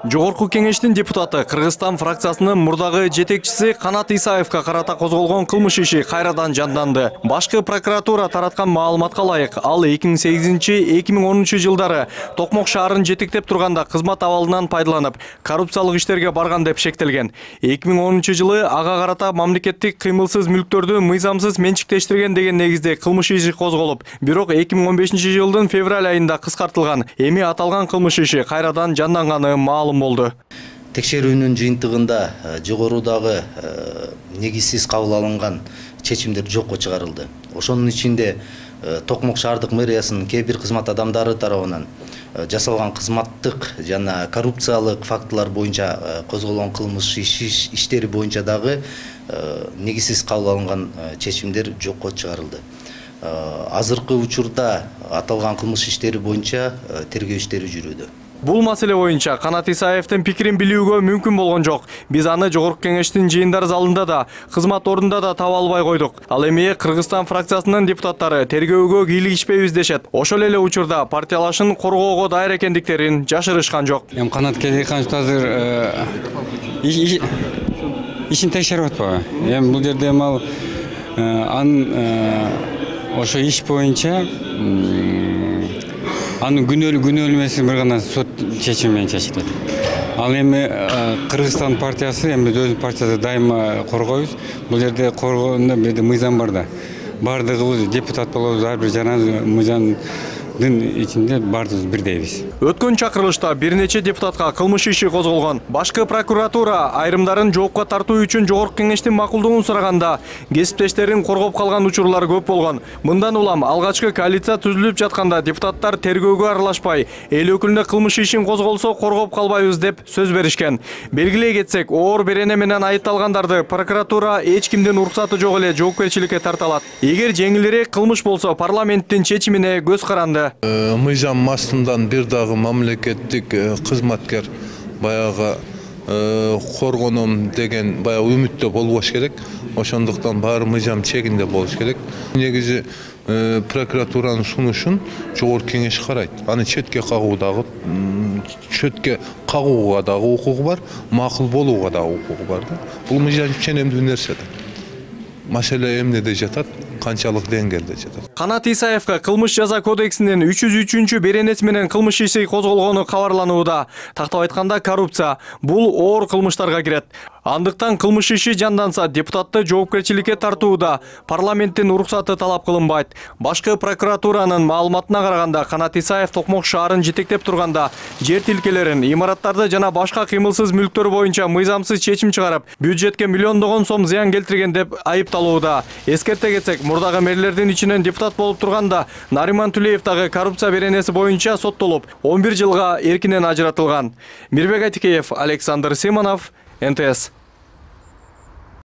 Жогорку кеңештин депутаты Кыргызстан фракциясынын мурдагы жетекчиси Канат Исаевка карата козголгон кылмыш иши кайрадан жанданды. Башкы прокуратура тараткан маалыматка ылайык, ал 2008-2010 жылдары Токмок шаарын жетектеп турганда кызмат абалынан пайдаланып, коррупциялык иштерге барган деп шектелген. 2010 жылы ага карата мамлекеттик кыймылсыз мүлктөрдү мыйзамсыз менчиктештирген деген негизде кылмыш иши козголуп, бирок 2015 жылдын февраль айында кыскартылган. Эми аталган кылмыш иши кайрадан жанданганы маалым болду. Текшерүүнүн жыйынтыгында жогорудагы негизсиз кабыл алынган чечимдер жокко чыгарылды. Ошонун ичинде Токмок шаардык мэриясынын кээ бир кызмат адамдары тарабынан жасалган кызматтык жана коррупциялык фактылар боюнча козголгон кылмыш иштери боюнча дагы негизсиз кабыл алынган чечимдер жокко чыгарылды. Азыркы учурда аталган кылмыш иштери боюнча тергөө иштери жүрүүдө. Бул маселе боюнча Канат Исаевдин пикирин билүүгө мүмкүн болгон жок. Биз аны Жогорку кеңештин жыйындар залында да, кызмат ордунда да таба албай койдук. Ал эми Кыргызстан фракциясынын депутаттары тергөөгө кийлигишпейбиз дешет. Ошол эле учурда партиялашын коргоого дайыр экендиктерин жашырышкан жок. Канат Келеканович азыр ишин текшерип атпайбы? Бул жерде ал ошо иш боюнча анын күнөөлөмөсү бир гана сот чечими менен чечилет. Ал эми Кыргызстан партиясы, эми өзү партиясы дайыма коргойбуз. Бул жерде коргоонда бирде мыйзам бар да. Бардыгыбыз депутат болобуз, ар бир жана мыйзамдын ичинде бардыгыбыз бирдейбиз. Өткөн чакырылышта бир нече депутатка кылмыш иши козголгон. Башкы прокуратура айрымдарын жоопко тартуу үчүн Жогорку кеңештин макулдугун сураганда, кесиптештерин коргоп калган учурлар көп болгон. Мындан улам алгачкы коалиция түзүлүп жатканда депутаттар тергөөгө аралашпай, эл өкүлүнө кылмыш ишин козголсо коргоп калбайбыз деп сөз беришкен. Белгилей кетсек, оор берене менен айыпталгандарды прокуратура эч кимдин уруксаты жок эле жоопкерчиликке тарталат. Эгер жеңилирээк кылмыш болсо парламенттин чечимине көз каранды. Мыйзам астынан бир дагы мамлекеттик кызматкер баягы коргоном деген баягы үмүттө болбош керек. Ошондуктан баары мыйзам чегинде болуш керек. Негизи прокуратуранын сунушун Жогорку кеңеш карайт. Аны четке кагууга дагы укугу бар, макул болууга дагы укугу бар да. Бул мыйзам ченемдүү нерсе да. Маселе эмнеде жатат? Канчалык деңгээлде жатат. Канат Исаевка кылмыш жаза кодексинин 303 беренеси менен кылмыш иши козголгону кабарланууда. Тактап айтканда коррупция бул оор кылмыштарга кирет. Андыктан кылмыш иши жанданса депутатты жоопкерчиликке тартууда парламенттин уруксаты талап кылынбайт. Башкы прокуратуранын маалыматына караганда Канат Исаев Токмок шаарын жетектеп турганда жер тилкелерин, имараттарды жана башка кыймылсыз мүлктөр боюнча мыйзамсыз чечим чыгарып, бюджетке миллиондогон сом зыян келтирген деп айыпталууда. Эскерте кетсек, мурдагы мэрлердин ичинен депутат болуп турганда Нариман Түлеев дагы коррупция беренеси боюнча соттолуп, 11 жылга эркинен ажыратылган. Мирбек Айтикеев, Александр Симонов, НТС.